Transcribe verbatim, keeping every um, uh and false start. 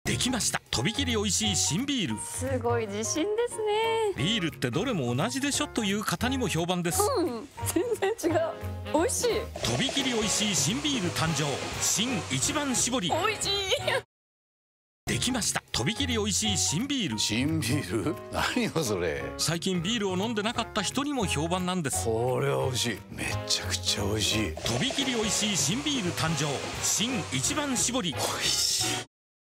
できました。とびきり美味しい新ビール。 すごい自信ですね。 ビールってどれも同じでしょという方にも評判です。 うん、全然違う。美味しい。 とびきり美味しい新ビール誕生。新一番搾り。 美味しい。 できました。とびきり美味しい新ビール。 新ビール？何よそれ。 最近ビールを飲んでなかった人にも評判なんです。 これは美味しい。めちゃくちゃ美味しい。 とびきり美味しい新ビール誕生。新一番搾り。 美味しい。